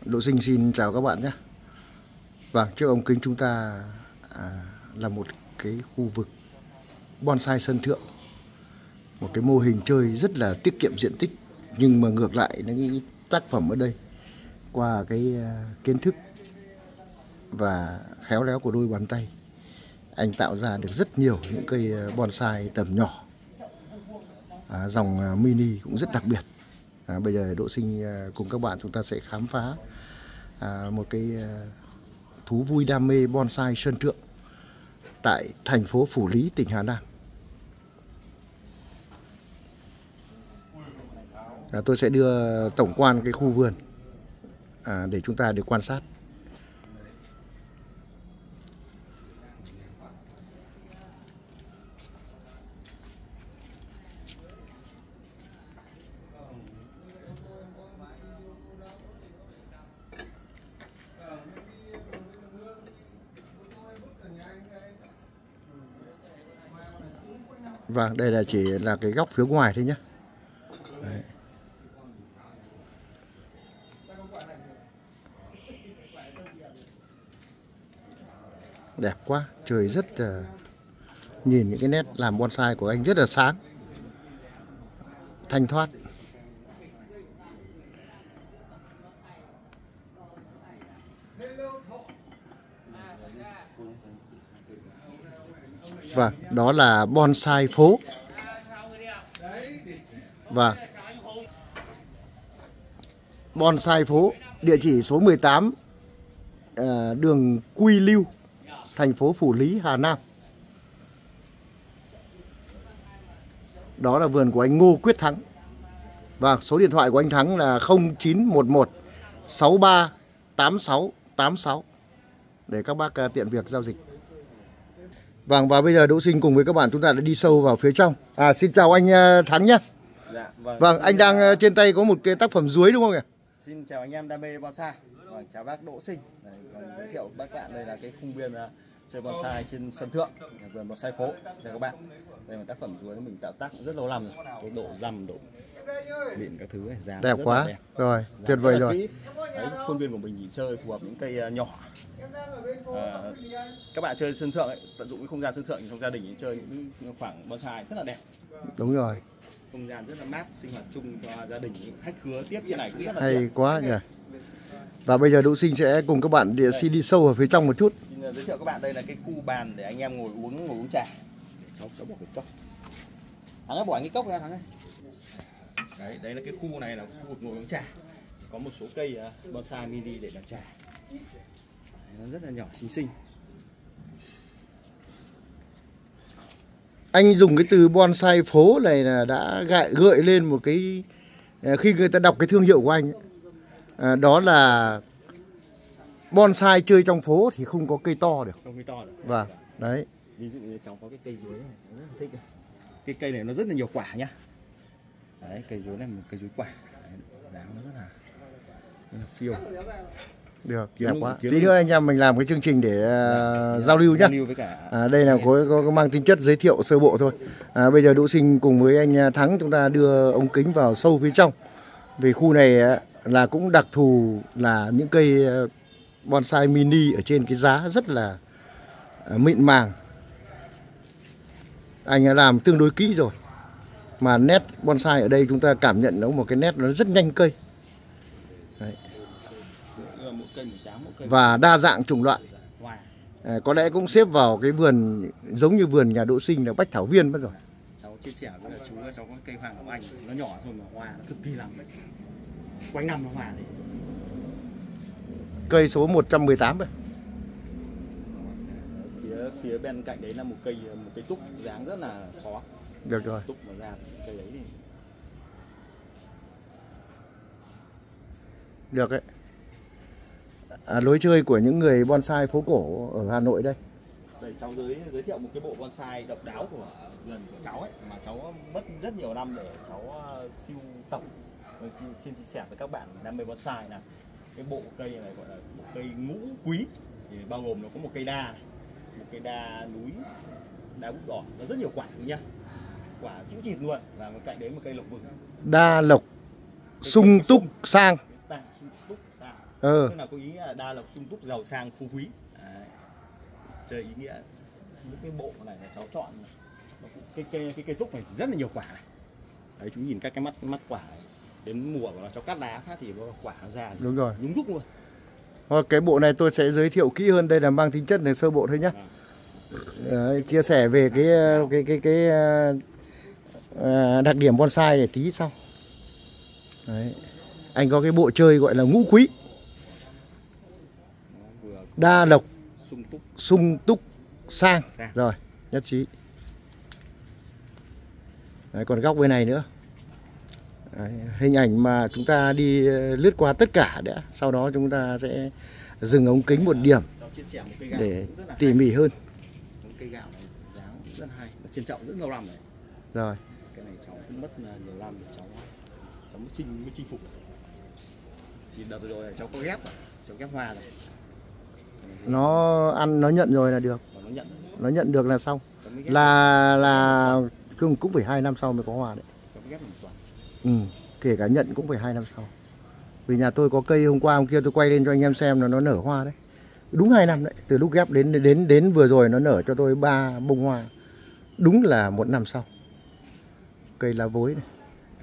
Độ Sinh xin chào các bạn nhé. Vâng, trước ống kính chúng ta là một cái khu vực bonsai sân thượng. Một cái mô hình chơi rất là tiết kiệm diện tích. Nhưng mà ngược lại những tác phẩm ở đây qua cái kiến thức và khéo léo của đôi bàn tay, anh tạo ra được rất nhiều những cây bonsai tầm nhỏ, dòng mini cũng rất đặc biệt. Bây giờ Độ Sinh cùng các bạn chúng ta sẽ khám phá một cái thú vui đam mê bonsai sân thượng tại thành phố Phủ Lý, tỉnh Hà Nam. Tôi sẽ đưa tổng quan cái khu vườn để chúng ta được quan sát. Vâng, đây là chỉ là cái góc phía ngoài thôi nhé. Đấy. Đẹp quá, trời rất nhìn những cái nét làm bonsai của anh rất là sáng, thanh thoát. Vâng, đó là bonsai phố. Vâng, bonsai phố, địa chỉ số 18 đường Quy Lưu, thành phố Phủ Lý, Hà Nam. Đó là vườn của anh Ngô Quyết Thắng. Vâng, số điện thoại của anh Thắng là 0911 63 86 86 để các bác tiện việc giao dịch. Vâng, và bây giờ Độ Sinh cùng với các bạn chúng ta đã đi sâu vào phía trong. Xin chào anh Thắng nhé. Dạ, vâng. Vâng, anh đang trên tay có một cái tác phẩm duối đúng không ạ? Xin chào anh em đam mê bonsai. Chào bác Độ Sinh. Giới thiệu các bạn đây là cái khung viên chơi bonsai trên sân thượng, vườn bonsai phố. Xin chào các bạn. Đây là tác phẩm duối mình tạo tác rất lâu năm rồi. Cái độ răm, độ mịn các thứ này, dáng đẹp rất quá. Đẹp. Rồi, tuyệt vời rồi. Đấy, khuôn viên của mình thì chơi phù hợp những cây nhỏ. Các bạn chơi sân thượng ấy, tận dụng cái không gian sân thượng trong gia đình chơi những khoảng bonsai rất là đẹp. Đúng rồi. Không gian rất là mát, sinh hoạt chung cho gia đình, khách khứa tiếp trên này cũng rất là hay đẹp. Quá nhỉ. Và bây giờ Độ Sinh sẽ cùng các bạn xin đi sâu vào phía trong một chút. Xin giới thiệu các bạn đây là cái khu bàn để anh em ngồi uống trà. Cháu bỏ cái cốc. Thắng ơi, bỏ cái cốc ra Thắng ơi. Đấy, đây là cái khu này là khu vực ngồi uống trà. Có một số cây bonsai mini để làm trà. Đấy, nó rất là nhỏ xinh xinh. Anh dùng cái từ bonsai phố này là đã gợi lên một cái, khi người ta đọc cái thương hiệu của anh ấy, đó là bonsai chơi trong phố thì không có cây to được. Không cây to được. Vâng, đấy. Ví dụ như cháu có cái cây chuối này, nó rất là thích. Cái cây này nó rất là nhiều quả nhá. Đấy, cây chuối này một cây chuối quả. Đấy, đáng nó rất là phiêu. Được, đẹp quá. Tí nữa anh em mình làm cái chương trình để giao lưu nhé. Giao lưu với cả. Đây là có mang tính chất giới thiệu sơ bộ thôi. Bây giờ Độ Sinh cùng với anh Thắng chúng ta đưa ống kính vào sâu phía trong. Vì khu này là cũng đặc thù là những cây bonsai mini ở trên cái giá rất là mịn màng. Anh đã làm tương đối kỹ rồi. Mà nét bonsai ở đây chúng ta cảm nhận nó một cái nét nó rất nhanh cây. Đấy. Và đa dạng chủng loại. Có lẽ cũng xếp vào cái vườn giống như vườn nhà Độ Sinh là Bách Thảo Viên mất rồi. Cháu chia sẻ với chú là cháu có cây hoàng ngọc anh, nó nhỏ thôi mà hoa nó cực kỳ lắm đấy. Quanh năm nó hoa đấy. Cây số 118 rồi. Phía bên cạnh đấy là một cây túc dáng rất là khó. Được rồi. Túc mà ra cây đấy thì được đấy. Lối chơi của những người bonsai phố cổ ở Hà Nội đây. Đây cháu giới thiệu một cái bộ bonsai độc đáo của vườn của cháu ấy, mà cháu mất rất nhiều năm để cháu sưu tập. Xin chia sẻ với các bạn đam mê bonsai là cái bộ cây này gọi là bộ cây ngũ quý, thì bao gồm nó có một cây đa này, một cây đa núi, đá bút đỏ, nó rất nhiều quả nhá, quả chĩu chịt luôn, và bên cạnh đấy một cây lộc vừng. Đa lộc sung túc sang. Tức là có ý nghĩa là đa lộc sung túc giàu sang phú quý. Đấy. Chơi ý nghĩa những cái bộ này là cháu chọn cái cây trúc này rất là nhiều quả này. Đấy, chú nhìn các cái mắt quả này. Đến mùa của nó cháu cắt lá phát thì quả nó ra. Đúng rồi. Nhúng nhúc luôn. Cái bộ này tôi sẽ giới thiệu kỹ hơn, đây là mang tính chất là sơ bộ thôi nhé. Đấy, chia sẻ về cái đặc điểm bonsai để tí sau. Đấy. Anh có cái bộ chơi gọi là ngũ quý, đa lộc, sung túc, sang. Rồi, nhất trí. Đấy, còn góc bên này nữa. Đấy, hình ảnh mà chúng ta đi lướt qua tất cả đã. Sau đó chúng ta sẽ dừng ống kính một điểm để tỉ mỉ hơn. Cây gạo này dáng rất hay, nó trên chậu rất lâu năm rồi. Rồi. Cái này cháu cũng mất nhiều năm để cháu mới chinh phục. Thì đợt rồi này cháu có ghép rồi, cháu ghép hoa rồi. Nó ăn nó nhận rồi là được. Nó nhận được là xong. Là cũng phải 2 năm sau mới có hoa đấy. Cháu ghép 1 tuần. Kể cả nhận cũng phải 2 năm sau. Vì nhà tôi có cây hôm qua hôm kia tôi quay lên cho anh em xem là nó nở hoa đấy. Đúng 2 năm đấy, từ lúc ghép đến vừa rồi nó nở cho tôi 3 bông hoa. Đúng là 1 năm sau. Cây lá vối này.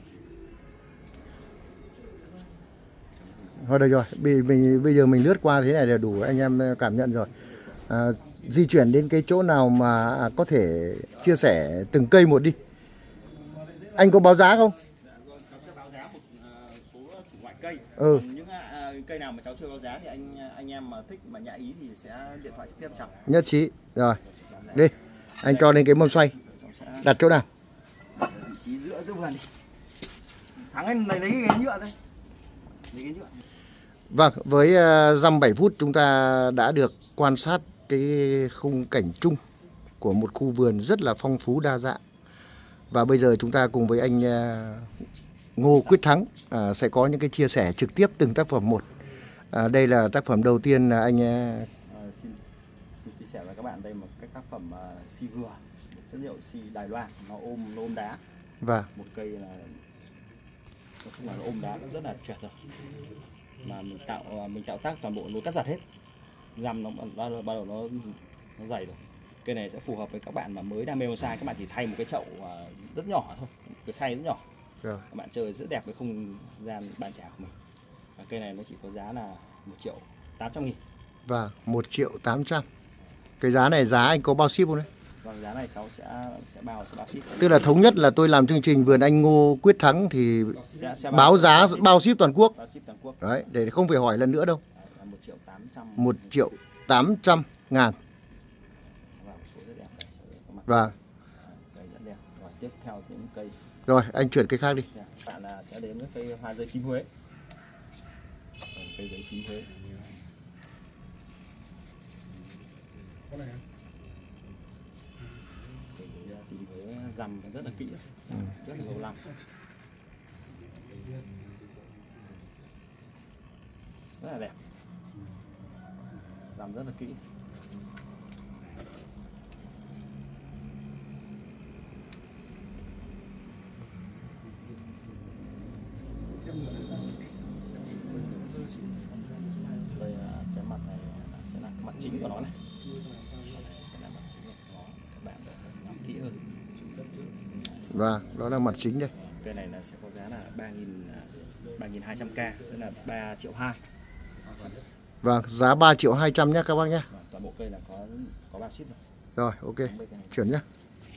Thôi được rồi, bây giờ mình lướt qua thế này là đủ, anh em cảm nhận rồi. Di chuyển đến cái chỗ nào mà có thể chia sẻ từng cây một đi. Anh có báo giá không? Cháu sẽ báo giá một số chủng loại cây. Những cây nào mà cháu chưa báo giá thì anh em mà thích mà nhã ý thì sẽ điện thoại trực tiếp cháu. Nhất trí. Rồi. Đi. Anh cho lên cái mâm xoay. Đặt chỗ nào? Vị trí giữa vườn đi. Thắng anh lấy cái ghế nhựa đây. Lấy ghế nhựa. Vâng, với dăm 7 phút chúng ta đã được quan sát cái khung cảnh chung của một khu vườn rất là phong phú đa dạng. Và bây giờ chúng ta cùng với anh Ngô Quyết Thắng sẽ có những cái chia sẻ trực tiếp từng tác phẩm một. Đây là tác phẩm đầu tiên là anh xin chia sẻ với các bạn đây một cái tác phẩm si vừa, chất liệu si Đài Loan, nó ôm đá. Và một cây là nói chung là nó ôm đá nó rất là tuyệt rồi. Mà mình tạo tác toàn bộ lối cắt giặt hết. Răm nó bắt đầu nó dày rồi. Cây này sẽ phù hợp với các bạn mà mới đam mê bonsai, các bạn chỉ thay một cái chậu rất nhỏ thôi, cái khay rất nhỏ. Rồi. Các bạn chơi rất đẹp với không gian bàn trà của mình. Và cây này nó chỉ có giá là 1.800.000. Và 1.800.000. Cái giá này giá anh có bao ship không đấy? Vâng, giá này cháu sẽ bao ship. Tức là thống nhất là tôi làm chương trình vườn anh Ngô Quyết Thắng thì sẽ báo giá bao ship toàn quốc. Bao ship toàn quốc. Đấy, để không phải hỏi lần nữa đâu. 1.800.000. 1.800.000. Vâng. Cây rất đẹp. Rồi tiếp theo những cây. Rồi, anh chuyển cây khác đi. Bạn là sẽ đến với cây hoa dây tím Huế. Cây giấy tím Huế. Cây tím Huế rằm rất là kỹ, rất là lâu năm. Rất là đẹp. Rằm rất là kỹ. Đây là cái mặt này sẽ là cái mặt chính của nó này. Sẽ là mặt chính của nó. Các bạn để nắm kỹ hơn. Và đó là mặt chính đây. Cây này là sẽ có giá là 3.200k, tức là 3.2 triệu. Vâng, giá 3.200.000 nhé các bác nhé. Toàn bộ cây là có bao ship rồi. Rồi, ok. Chuyển nhé.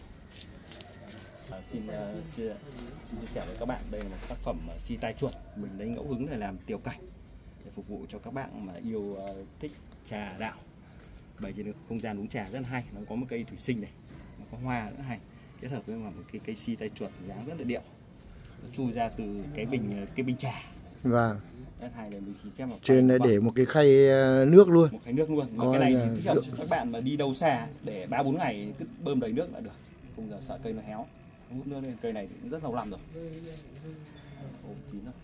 Xin chia sẻ với các bạn, đây là một tác phẩm si tai chuột. Mình lấy ngẫu hứng để làm tiểu cảnh để phục vụ cho các bạn mà yêu thích trà đạo. Bày trên không gian uống trà rất là hay. Nó có một cây thủy sinh này, nó có hoa rất hay, kết hợp với một cái cây si tai chuột dáng rất là điệu. Nó chui ra từ cái bình trà. Vâng. Rất hay, để mình xin phép trên này để một cái khay nước luôn. Một khay nước luôn. Cái này thì thích hợp cho các bạn mà đi đâu xa để 3-4 ngày cứ bơm đầy nước là được. Không giờ sợ cây nó héo. Hút nước lên, cây này cũng rất lâu năm rồi. Ôm kín rồi.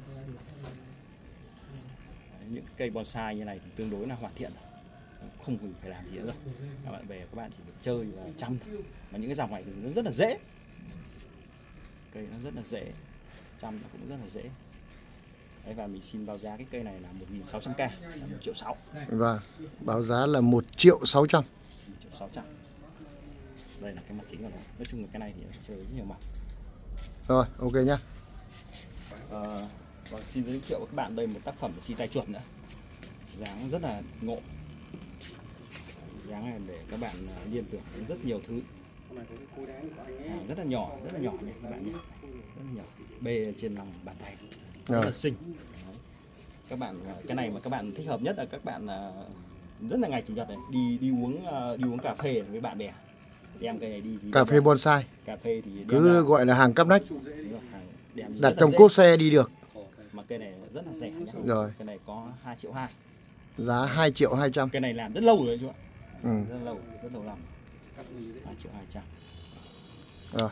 Những cây bonsai như này thì tương đối là hoàn thiện rồi. Không phải làm gì nữa rồi. Các bạn về các bạn chỉ được chơi và chăm thôi. Mà những cái dòng này thì nó rất là dễ. Cây nó rất là dễ. Chăm nó cũng rất là dễ. Đấy, và mình xin báo giá cái cây này là 1.600k, là 1.600.000. Vâng, báo giá là 1.600.000. 1.600.000. Đây là cái mặt chính của nó. Nói chung là cái này thì chơi rất nhiều mặt. Rồi, ok nhá. Vâng, xin giới thiệu với các bạn đây một tác phẩm xi tai chuột nữa. Dáng rất là ngộ. Dáng này để các bạn liên tưởng đến rất nhiều thứ. Rất là nhỏ này các bạn nhé. Rất là nhỏ. Bê trên lòng bàn tay. Rất là xinh. Đấy. Các bạn cái này mà các bạn thích hợp nhất là các bạn rất là ngày chủ nhật này đi uống cà phê với bạn bè. Đem cây này đi thì Cà phê bonsai. Cà phê thì cứ gọi là hàng cắp nách. Đặt trong dễ. cốp xe đi được. Mà cây này rất là rẻ. Rồi. Cây này có 2.2 triệu. Giá 2.200.000. Cây này làm rất lâu rồi chú ạ. Rất lâu làm. 2.200.000. Rồi.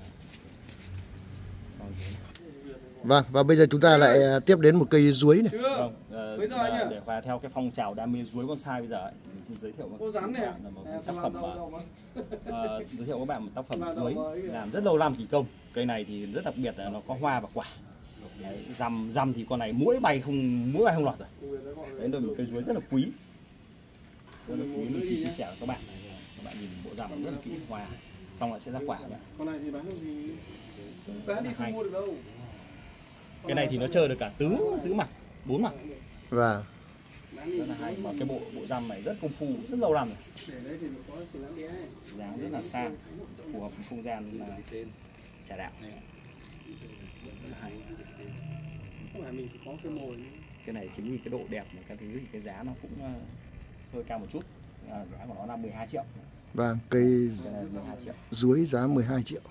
Vâng, và bây giờ chúng ta lại tiếp đến một cây chuối này. Vâng, để và theo cái phong trào đam mê chuối bonsai bây giờ ấy, thì mình xin giới thiệu một tác phẩm giới thiệu các bạn một tác phẩm chuối làm rất lâu năm kỳ công. Cây này thì rất đặc biệt là nó có hoa và quả. Đấy, răm thì con này mũi bay không lọt rồi. Đấy là một cây chuối rất là quý. Rất là quý, mình chia sẻ với các bạn. Các bạn nhìn bộ răm rất là kỹ, hoa xong lại sẽ ra quả. Con này thì bán được gì? Bán thì không mua được đâu. Cái này thì nó chơi được cả tứ mặt, 4 mặt. Và rất là hay, mà cái bộ răm này rất công phu, rất lâu năm rồi. Dáng rất là sang, phù hợp với không gian trà đạo. Rất là hay. Cái này chính vì cái độ đẹp này, cái thứ thì cái giá nó cũng hơi cao một chút. Giá của nó là 12 triệu. Vâng, cây chuối giá 12 triệu.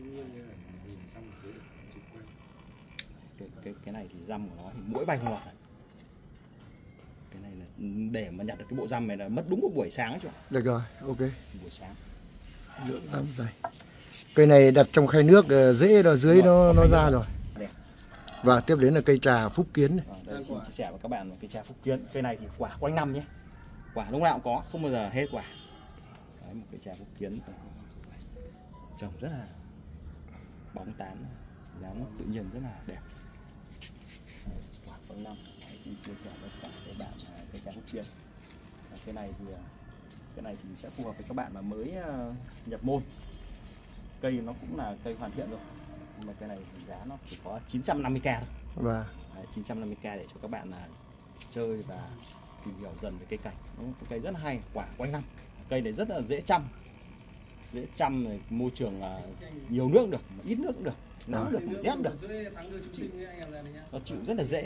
Cái này thì răm của nó thì mỗi bay không lọt rồi. Cái này là để mà nhặt được cái bộ răm này là mất đúng một buổi sáng ấy chú ạ. Được rồi, ok. Buổi sáng. Lượng lắm đây. Cây này đặt trong khay nước dễ rồi, dưới nó ra rồi. Và tiếp đến là cây trà Phúc Kiến này. Đây xin chia sẻ với các bạn cây trà Phúc Kiến. Cây này thì quả quanh năm nhé. Quả lúc nào cũng có, không bao giờ hết quả. Đấy, một cây trà Phúc Kiến trồng rất là bóng tán, dáng tự nhiên rất là đẹp. Quả quanh năm. Đấy, xin chia sẻ với các bạn cây trà Phúc Kiến. Cái này thì sẽ phù hợp với các bạn mà mới nhập môn. Cây nó cũng là cây hoàn thiện rồi. Nhưng mà cây này thì giá nó chỉ có 950k thôi. Và 950k để cho các bạn chơi và tìm hiểu dần về cây cảnh. Nó một cây rất là hay, quả quanh năm. Cây này rất là dễ chăm. Dễ chăm này, môi trường nhiều nước cũng được, ít nước cũng được, nắng cũng được, rét cũng được. Nó chịu rất là dễ.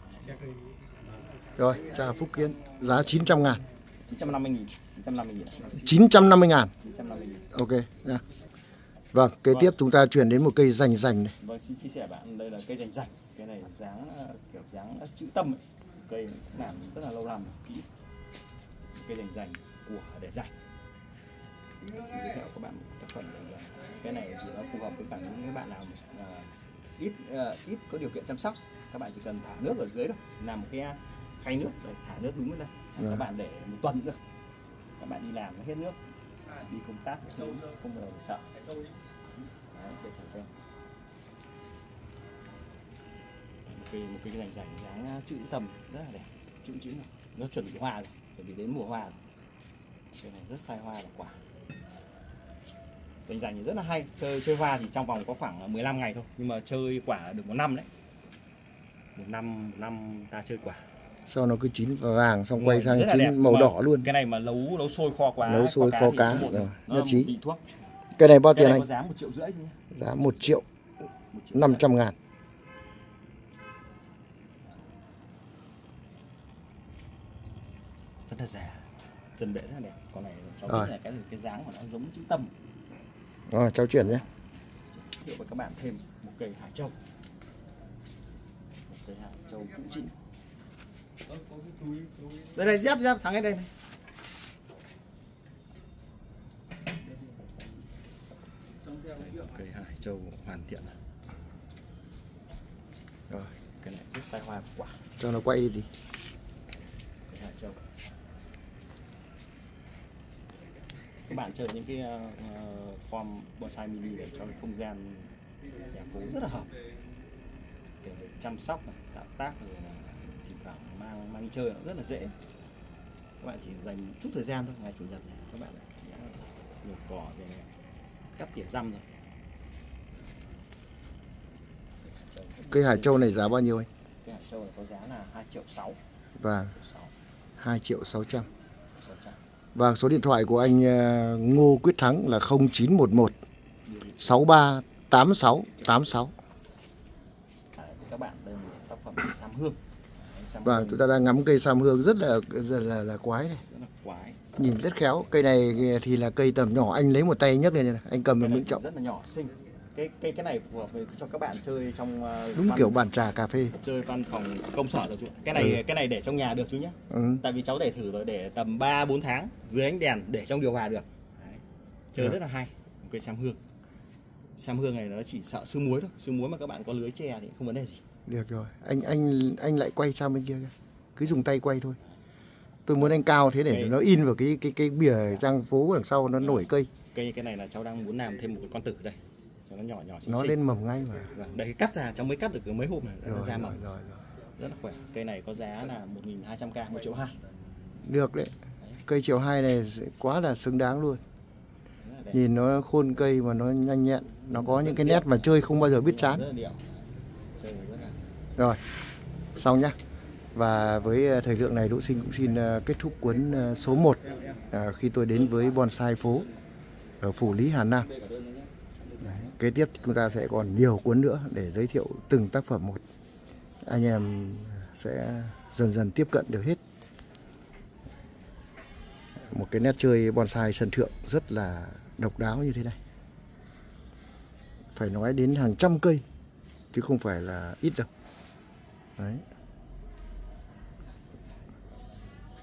rồi, trà Phúc Kiến giá 900.000. 950.000. 950.000. 950.000. Ok nha. Vâng, kế tiếp chúng ta chuyển đến một cây rành này. Vâng, xin chia sẻ bạn, đây là cây rành. Cái này dáng kiểu dáng chữ tâm ấy. Cây làm rất là lâu năm kỹ. Cây rành của để rành. Xin giới thiệu các bạn một tác phẩm rành. Cái này thì nó phù hợp với cả những bạn nào ít có điều kiện chăm sóc. Các bạn chỉ cần thả nước ở dưới thôi, làm một cái khay nước để thả nước đúng lên đây. Các bạn để một tuần nữa. Các bạn đi làm nó hết nước. Đi công tác không bao giờ sợ. Đấy, để thử xem. Một cây rành dáng chữ tầm rất là đẹp, chữ này nó chuẩn bị hoa rồi, chuẩn bị đến mùa hoa rồi. Cây này rất sai hoa và quả. Rành thì rất là hay, chơi hoa thì trong vòng có khoảng 15 ngày thôi, nhưng mà chơi quả được 1 năm đấy. Một năm ta chơi quả. Sau nó cứ chín vàng xong quay sang chín màu đỏ luôn. Cái này mà nấu sôi kho quá, nấu sôi kho cá rồi. Nhất trí. Vị thuốc. Cái này bao tiền anh? Có giá 1,5 triệu nhé. Giá 1.500.000. Rất là già, chân bể rất là đẹp. Con này cháu biết là cái dáng của nó giống chữ tâm. Rồi cháu chuyển nhé. Để với các bạn thêm một cây Hải Châu. Một cây Hải Châu cũ trĩ. Đây dép thắng ở đây này. Cây Hải Châu hoàn thiện rồi. Cái này rất sai hoa quả. Cho nó quay đi. Cây Hải Châu. Các bạn chơi những cái form bonsai mini để cho cái không gian nhà phố rất là hợp. Kể về chăm sóc này, tạo tác rồi là thỉnh thoảng mang đi chơi nó rất là dễ. Các bạn chỉ dành một chút thời gian thôi, ngày chủ nhật này các bạn đã nhổ cỏ rồi này, cắt tỉa răm rồi. Cây Hải Châu này giá bao nhiêu anh? Cây Hải Châu này có giá là 2,6 triệu. Vâng, 2.600.000. 600. Và số điện thoại của anh Ngô Quyết Thắng là 0911 63 86 86. Các bạn đây là một tác phẩm Sam Hương. Và chúng ta đang ngắm cây Sam Hương rất là quái này. Rất là quái. Nhìn rất khéo. Cây này thì là cây tầm nhỏ, anh lấy một tay nhấc lên này, anh cầm vào miệng trọng. Rất là nhỏ xinh. Cái này phù hợp với cho các bạn chơi trong đúng kiểu bàn trà cà phê. Chơi văn phòng công sở được chú. Cái này để trong nhà được chú nhé. Tại vì cháu để thử rồi, để tầm 3-4 tháng dưới ánh đèn để trong điều hòa được. Đấy. Chơi rất là hay. Một cây Sam Hương. Sam Hương này nó chỉ sợ sương muối thôi. Sương muối mà các bạn có lưới tre thì không vấn đề gì. Được rồi. Anh lại quay sang bên kia. Cứ dùng tay quay thôi. Tôi muốn anh cao thế để nó in vào cái bìa trang phố đằng sau nó nổi cây. Cái này là cháu đang muốn làm thêm một cái con tử đây. Cho nó nhỏ xinh. Nó lên mầm ngay mà. Đây cắt ra, cháu mới cắt được mấy hôm này Rồi, ra mầm. rồi. Rất là khỏe. Cây này có giá là 1.200k, 1,2 triệu. Được đấy. Cây 1,2 triệu này quá là xứng đáng luôn. Nhìn nó khôn cây mà nó nhanh nhẹn, nó có những cái nét mà chơi không bao giờ biết chán. Rồi, xong nhá. Và với thời lượng này Đỗ Sinh cũng xin kết thúc cuốn số 1 khi tôi đến với bonsai phố ở Phủ Lý, Hà Nam. Đấy, kế tiếp chúng ta sẽ còn nhiều cuốn nữa để giới thiệu từng tác phẩm một. Anh em sẽ dần dần tiếp cận được hết. Một cái nét chơi bonsai sân thượng rất là độc đáo như thế này. Phải nói đến hàng trăm cây chứ không phải là ít đâu. Đấy.